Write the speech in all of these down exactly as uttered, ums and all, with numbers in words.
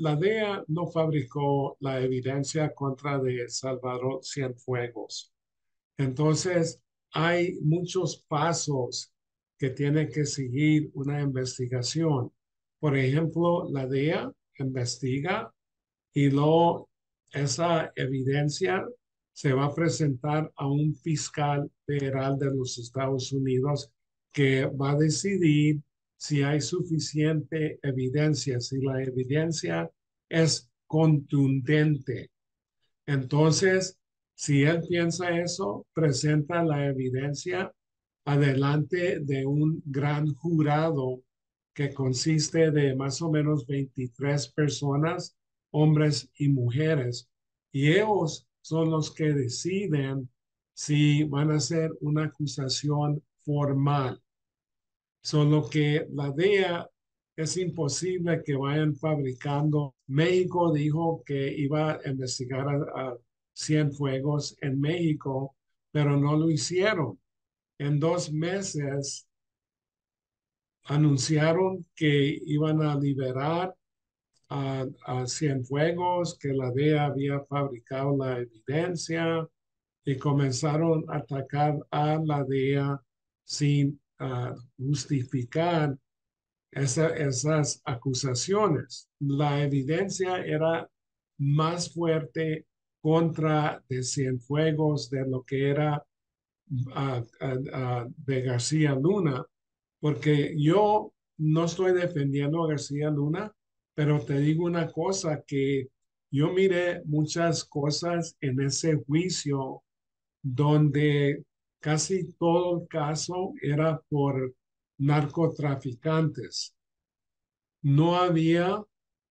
la D E A no fabricó la evidencia contra de Salvador Cienfuegos. Entonces, hay muchos pasos que tiene que seguir una investigación. Por ejemplo, la D E A investiga y luego esa evidencia se va a presentar a un fiscal federal de los Estados Unidos que va a decidir si hay suficiente evidencia, si la evidencia es contundente. Entonces, si él piensa eso, presenta la evidencia adelante de un gran jurado que consiste de más o menos veintitrés personas, hombres y mujeres, y ellos son los que deciden si van a hacer una acusación formal. Solo que la D E A es imposible que vayan fabricando. México dijo que iba a investigar a, a Cienfuegos en México, pero no lo hicieron. En dos meses anunciaron que iban a liberar a, a Cienfuegos, que la D E A había fabricado la evidencia y comenzaron a atacar a la D E A sin uh, justificar esa, esas acusaciones. La evidencia era más fuerte contra de Cienfuegos de lo que era uh, uh, uh, de García Luna, porque yo no estoy defendiendo a García Luna, pero te digo una cosa, que yo miré muchas cosas en ese juicio donde casi todo el caso era por narcotraficantes. No había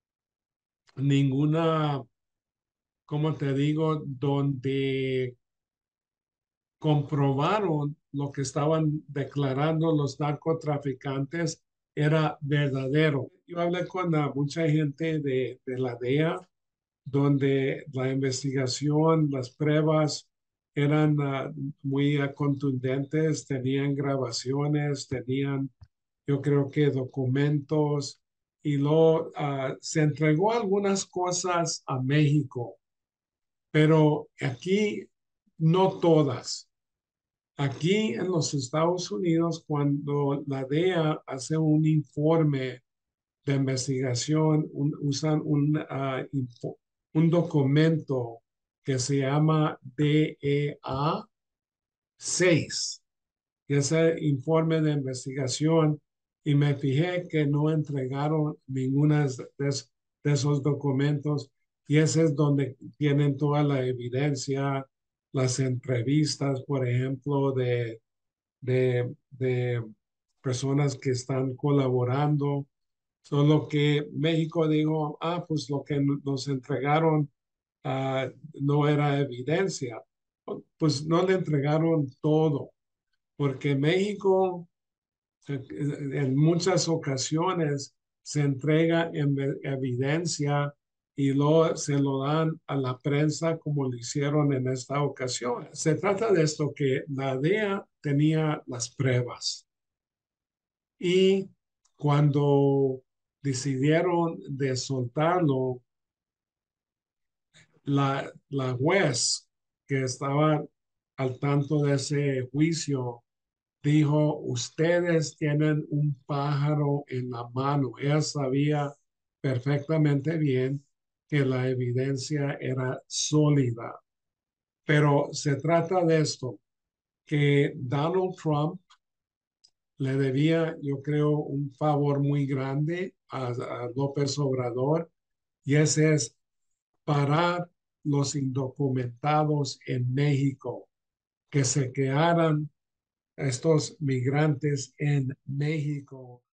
ninguna, como te digo, donde comprobaron lo que estaban declarando los narcotraficantes era verdadero. Yo hablé con uh, mucha gente de, de la D E A, donde la investigación, las pruebas eran uh, muy uh, contundentes, tenían grabaciones, tenían, yo creo que documentos, y luego uh, se entregó algunas cosas a México, pero aquí no todas. Aquí en los Estados Unidos, cuando la D E A hace un informe de investigación, un- usan un, ah, info- un documento que se llama D E A seis, y ese informe de investigación, y me fijé que no entregaron ninguna de, es- de esos documentos, y ese es donde tienen toda la evidencia, las entrevistas, por ejemplo, de de, de personas que están colaborando. Solo que México dijo, ah, pues lo que nos entregaron ah, no era evidencia. Pues no le entregaron todo, porque México eh, en muchas ocasiones se entrega en evidencia y luego se lo dan a la prensa como lo hicieron en esta ocasión. Se trata de esto, que la D E A tenía las pruebas y cuando decidieron de soltarlo, la, la juez que estaba al tanto de ese juicio dijo, ustedes tienen un pájaro en la mano. Ella sabía perfectamente bien que la evidencia era sólida, pero se trata de esto, que Donald Trump le debía, yo creo, un favor muy grande a, a López Obrador, y ese es parar los indocumentados en México, que se quedaran estos migrantes en México.